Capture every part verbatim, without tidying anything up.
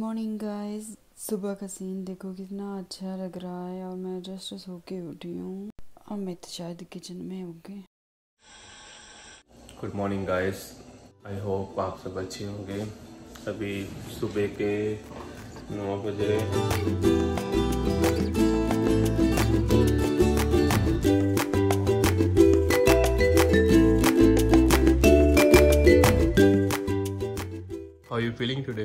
Morning guys. सुबह का scene देखो कितना अच्छा लग रहा है और मैं जस्ट सो के उठी हूँ और मैं तो शायद किचन में होंगे। Good morning guys, I hope आप सब अच्छे होंगे। अभी सुबह के नौ बजे How are you feeling today?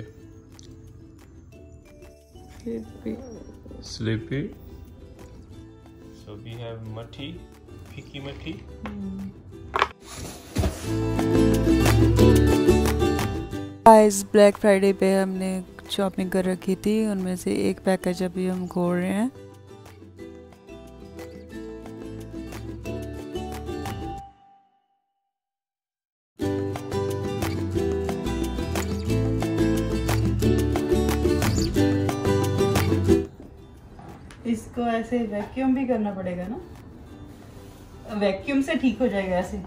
Sleepy. Sleepy. So we have matti, fikki matti. Guys black Friday पे हमने शॉपिंग कर रखी थी, उनमें से एक पैकेज अभी हम खोल रहे हैं। इसको ऐसे वैक्यूम भी करना पड़ेगा ना, वैक्यूम से ठीक हो जाएगा ऐसे।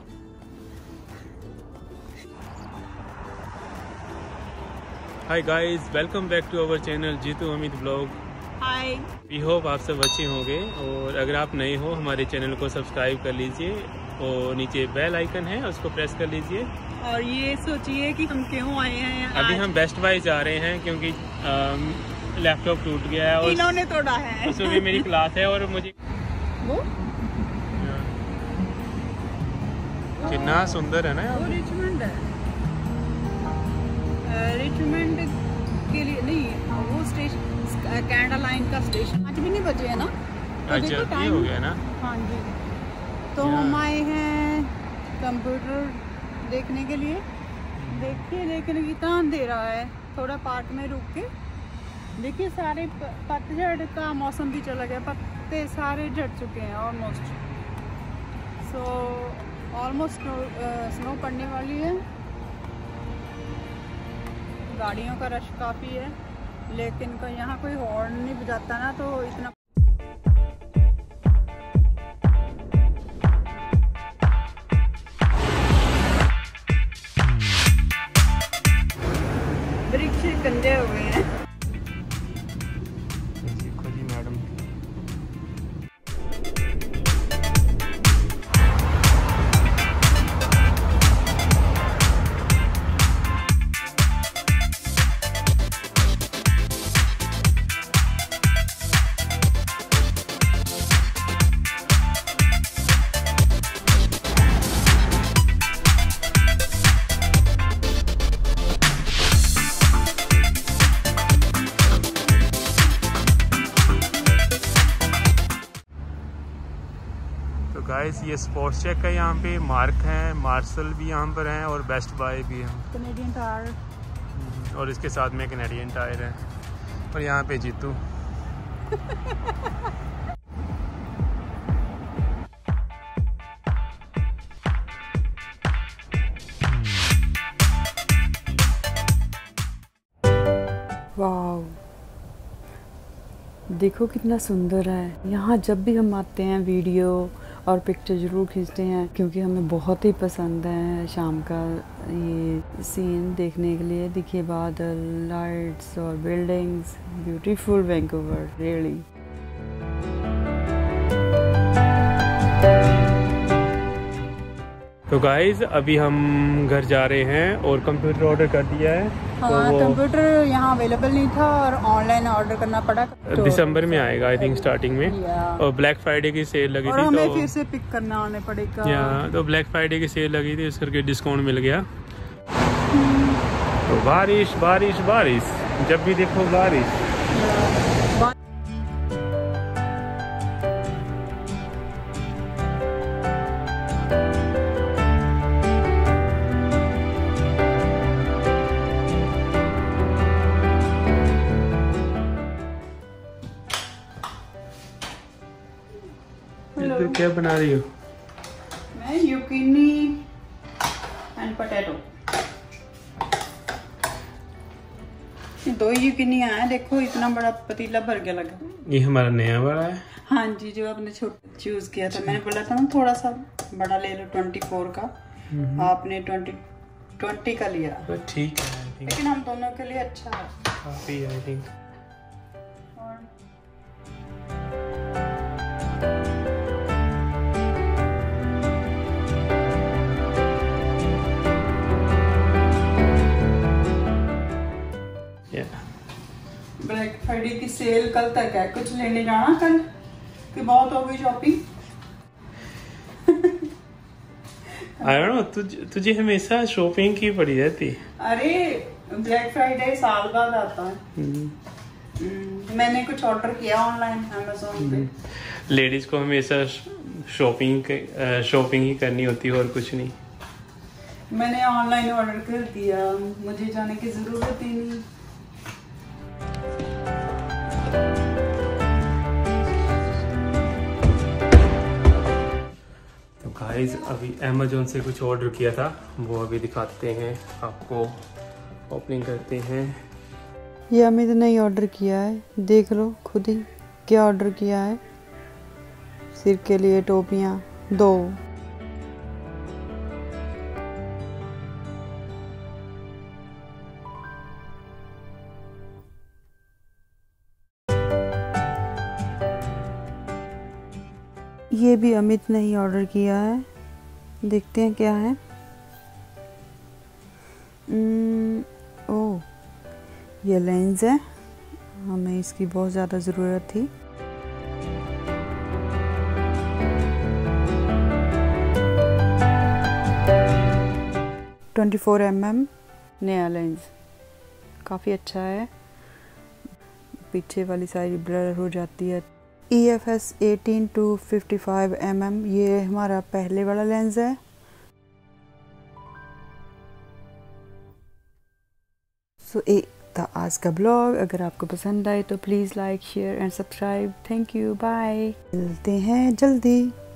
Hi guys, welcome back to our channel Jeetu Amit blog. Hi, we hope आप सब अच्छे होंगे और अगर आप नए हो हमारे चैनल को सब्सक्राइब कर लीजिए और नीचे बेल आइकन है उसको प्रेस कर लीजिए। और ये सोचिए कि हम क्यों आए हैं। अभी हम बेस्ट बाय जा रहे हैं क्योंकि लैपटॉप टूट गया है और इन्होंने तोड़ा है। उसमें भी मेरी क्लास है और मुझे वो कितना सुंदर है ना वो रिचमंड है। रिचमंड के लिए नहीं, वो स्टेशन कैनेडा लाइन का स्टेशन। आज भी नहीं बजे है ना, तो देखो टाइम हो गया ना। हाँ जी, तो हम आए हैं कंप्यूटर देखने के लिए। देखिए लेकिन कितना अंधेरा है। थोड़ा पार्क में रुक के देखिए, सारे पतझड़ का मौसम भी चला गया, पत्ते सारे झड़ चुके हैं ऑलमोस्ट। सो ऑलमोस्ट स्नो पड़ने वाली है। गाड़ियों का रश काफ़ी है, लेकिन कोई यहाँ कोई हॉर्न नहीं बजाता ना, तो इतना वृक्ष गंदे हुए हैं। देखो जी मैडम, तो गाइस ये स्पोर्ट्स चेक है, यहाँ पे मार्क है, मार्शल भी यहाँ पर हैं और बेस्ट बाय भी है, कैनेडियन टायर, और इसके साथ में कैनेडियन टायर है और यहाँ पे जीतू। वाव, देखो कितना सुंदर है। यहाँ जब भी हम आते हैं वीडियो और पिक्चर ज़रूर खींचते हैं क्योंकि हमें बहुत ही पसंद है शाम का ये सीन देखने के लिए। देखिए बादल, लाइट्स और बिल्डिंग्स, ब्यूटीफुल वैंकूवर रियली। तो गाइज अभी हम घर जा रहे हैं और कंप्यूटर ऑर्डर कर दिया है। हाँ, तो कंप्यूटर यहाँ अवेलेबल नहीं था और ऑनलाइन ऑर्डर करना पड़ा। तो दिसंबर में आएगा आई थिंक स्टार्टिंग में, और ब्लैक फ्राइडे की सेल लगी और थी हमें तो फिर से पिक करना आने पड़ेगा। या तो ब्लैक फ्राइडे की सेल लगी थी, इस करके डिस्काउंट मिल गया। तो बारिश बारिश बारिश, जब भी देखो बारिश। तो क्या बना रही हो? मैं यूकिनी एंड पोटैटो, दो यूकिनी आया। देखो इतना बड़ा पतीला भर गया लगा। ये हमारा नया वाला है। हाँ जी, जो आपने छोटा चूज किया था। मैंने बोला था ना थोड़ा सा बड़ा ले लो, ट्वेंटी फोर का, आपने ट्वेंटी ट्वेंटी का लिया। ठीक है, थिंक लेकिन हम दोनों के लिए अच्छा है काफ़ी आई थिंक। और ब्लैक फ्राइडे की सेल कल तक है, कुछ लेने जाना कल कि बहुत हो गई शॉपिंग? I don't know, तुझ, तुझे हमेशा शॉपिंग की पड़ी रहती। अरे ब्लैक फ्राइडे साल बाद आता है। hmm. मैंने कुछ ऑर्डर किया ऑनलाइन अमेज़न पे। लेडीज को हमेशा शॉपिंग शॉपिंग ही करनी होती है और कुछ नहीं। मैंने ऑनलाइन ऑर्डर कर दिया, मुझे जाने की जरूरत ही नहीं। तो गाइस अभी अमेज़न से कुछ ऑर्डर किया था, वो अभी दिखाते हैं आपको, ओपनिंग करते हैं। ये अमित ने ही ऑर्डर किया है, देख लो खुद ही क्या ऑर्डर किया है। सिर के लिए टोपियाँ दो। ये भी अमित ने ही ऑर्डर किया है, देखते हैं क्या है। ओह ये लेंस है, हमें इसकी बहुत ज़्यादा ज़रूरत थी। ट्वेंटी फोर एम एम नया लेंस, काफ़ी अच्छा है। पीछे वाली साइड ब्लर हो जाती है। E F S eighteen to fifty five M M, ये हमारा पहले वाला लेंस है। सो so, एक था आज का ब्लॉग। अगर आपको पसंद आए तो please like share and subscribe. Thank you, bye. मिलते हैं जल्दी।